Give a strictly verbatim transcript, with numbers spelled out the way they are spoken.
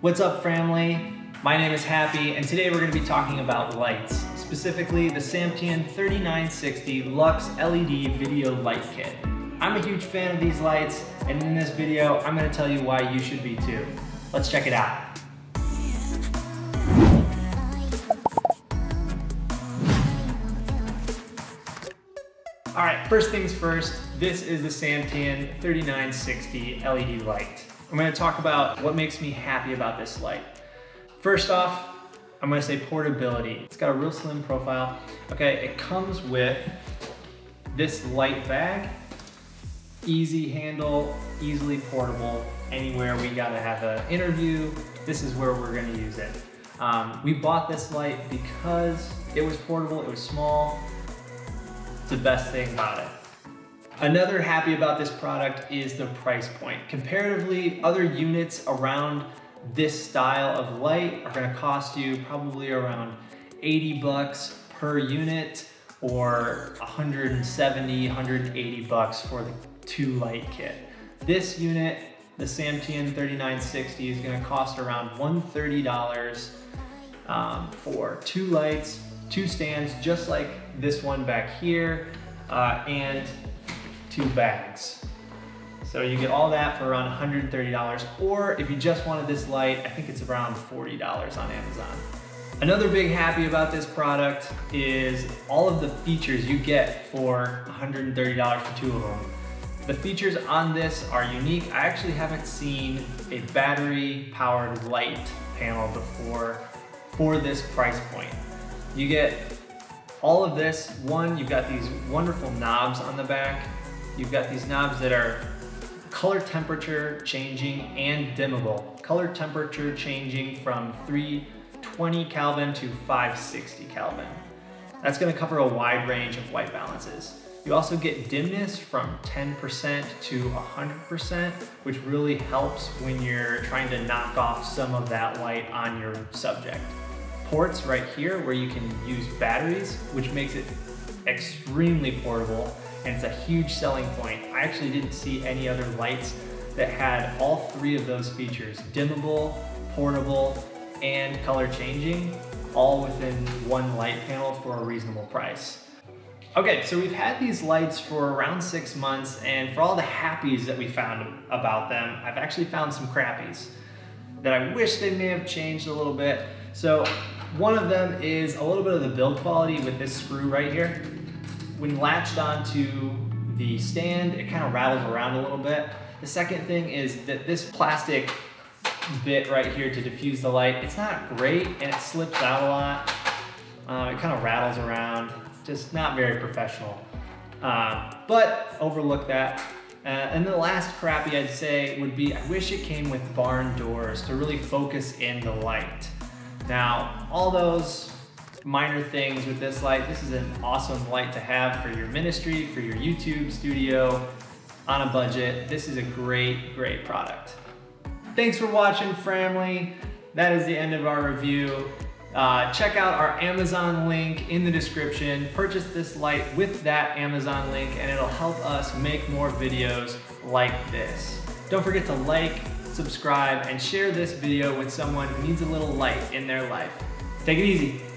What's up, family? My name is Happy, and today we're going to be talking about lights, specifically the Samtian thirty-nine sixty Lux L E D Video Light Kit. I'm a huge fan of these lights, and in this video, I'm going to tell you why you should be too. Let's check it out. All right, first things first, this is the Samtian thirty-nine sixty L E D light. I'm going to talk about what makes me happy about this light. First off, I'm going to say portability. It's got a real slim profile. Okay, it comes with this light bag, easy handle, easily portable. Anywhere we got to have an interview, this is where we're going to use it. Um, we bought this light because it was portable, it was small. It's the best thing about it. Another happy about this product is the price point. Comparatively, other units around this style of light are gonna cost you probably around eighty bucks per unit or one hundred seventy, one hundred eighty bucks for the two light kit. This unit, the Samtian thirty-nine sixty, is gonna cost around one hundred thirty dollars um, for two lights, two stands, just like this one back here, uh, and two bags. So you get all that for around one hundred thirty dollars, or if you just wanted this light, I think it's around forty dollars on Amazon. Another big happy about this product is all of the features you get for one hundred thirty dollars for two of them. The features on this are unique. I actually haven't seen a battery powered light panel before for this price point. You get all of this. One, you've got these wonderful knobs on the back. You've got these knobs that are color temperature changing and dimmable. Color temperature changing from three twenty Kelvin to five sixty Kelvin. That's gonna cover a wide range of white balances. You also get dimness from ten percent to one hundred percent, which really helps when you're trying to knock off some of that light on your subject. Ports right here where you can use batteries, which makes it extremely portable, and it's a huge selling point. I actually didn't see any other lights that had all three of those features: dimmable, portable, and color changing, all within one light panel for a reasonable price. Okay, so we've had these lights for around six months, and for all the happies that we found about them, I've actually found some crappies that I wish they may have changed a little bit. So one of them is a little bit of the build quality with this screw right here. When latched onto the stand, it kind of rattles around a little bit. The second thing is that this plastic bit right here to diffuse the light, it's not great and it slips out a lot. Uh, it kind of rattles around, just not very professional. Uh, but overlook that. Uh, and the last crappy I'd say would be, I wish it came with barn doors to really focus in the light. Now, all those minor things with this light, this is an awesome light to have for your ministry, for your YouTube studio, on a budget. This is a great, great product. Thanks for watching, family. That is the end of our review. Uh, check out our Amazon link in the description. Purchase this light with that Amazon link, and it'll help us make more videos like this. Don't forget to like, subscribe, and share this video with someone who needs a little light in their life. Take it easy.